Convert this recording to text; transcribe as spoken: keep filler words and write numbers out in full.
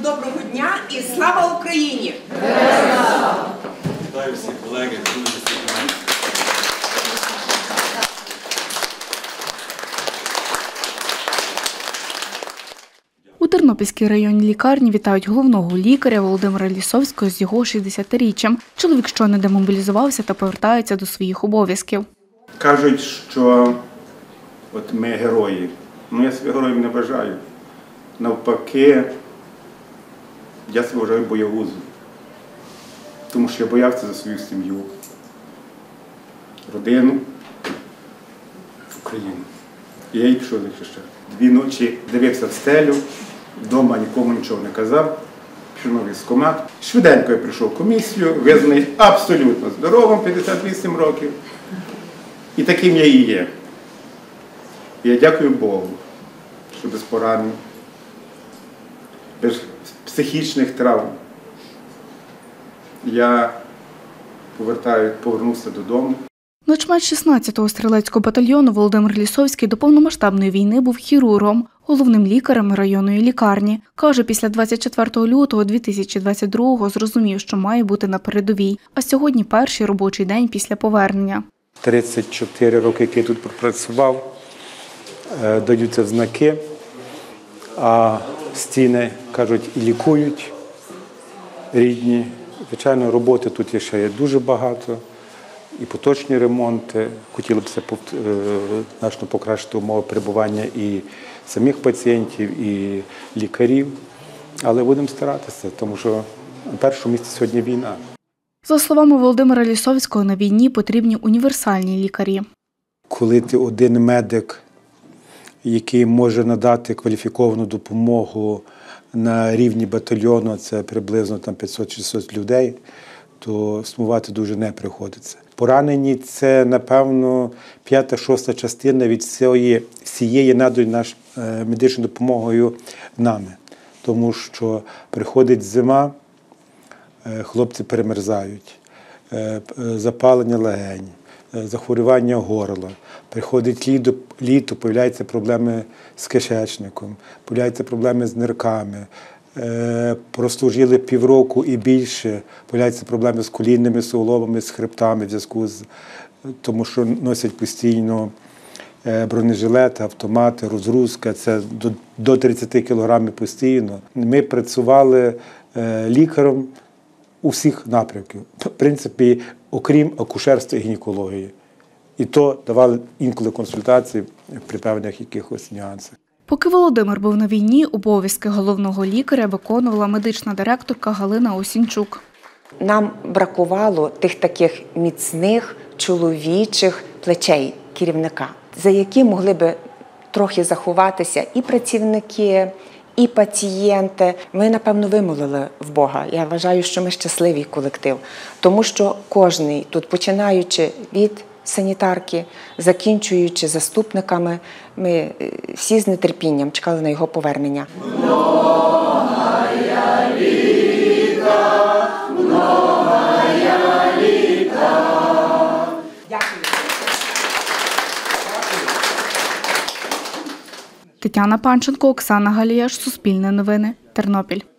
доброго дня і слава Україні! Вітаю всіх колеги. У Тернопільській районній лікарні вітають головного лікаря Володимира Лісовського з його шістдесятиріччям. Чоловік щойно демобілізувався та повертається до своїх обов'язків. Кажуть, що от ми герої. Ну, я себе героєм не вважаю. Навпаки, я себе вважаю боягузом. Тому що я боявся за свою сім'ю, родину, Україну. І я її пішов захищати. Дві ночі дивився в стелю, вдома нікому нічого не казав, пішов на військкомат. Швиденько я прийшов в комісію, визнаний абсолютно здоровим, п'ятдесят вісім років. І таким я і є. І я дякую Богу, що без поранень, без психічних травм я повертаю, повернувся додому. Начмет шістнадцятого стрілецького батальйону Володимир Лісовський до повномасштабної війни був хірургом, головним лікарем районної лікарні. Каже, після двадцять четвертого лютого дві тисячі двадцять другого зрозумів, що має бути на передовій. А сьогодні перший робочий день після повернення. тридцять чотири роки, які я тут пропрацював, даються знаки, а стіни, кажуть, і лікують рідні. Звичайно, роботи тут ще є дуже багато, і поточні ремонти. Хотіло б це значно покращити умови перебування і самих пацієнтів, і лікарів. Але будемо старатися, тому що на першому місці сьогодні війна. За словами Володимира Лісовського, на війні потрібні універсальні лікарі. Коли ти один медик, який може надати кваліфіковану допомогу на рівні батальйону, це приблизно п'ятсот-шістсот людей, то сумувати дуже не приходиться. Поранені – це, напевно, п'ята-шоста частина від всієї, всієї наданої наш медичною допомогою нами. Тому що приходить зима, хлопці перемерзають, запалення легень, захворювання горла. Приходить літо, літо, появляються проблеми з кишечником, появляються проблеми з нирками. Прослужили півроку і більше, появляються проблеми з колінними суглобами, з хребтами в зв'язку з тому, що носять постійно бронежилети, автомати, розгрузка, це до, до тридцяти кілограмів постійно. Ми працювали лікарем у всіх напрямках, в принципі, окрім акушерства і гінекології. І то давали інколи консультації при певних якихось нюансах. Поки Володимир був на війні, обов'язки головного лікаря виконувала медична директорка Галина Осінчук. Нам бракувало тих таких міцних чоловічих плечей керівника, за які могли би трохи заховатися і працівники, і пацієнти. Ми, напевно, вимолили в Бога. Я вважаю, що ми щасливий колектив, тому що кожний тут, починаючи від санітарки, закінчуючи заступниками, ми всі з нетерпінням чекали на його повернення. Многая літа, многая літа. Дякую. Тетяна Панченко, Оксана Галіяш, Суспільне новини, Тернопіль.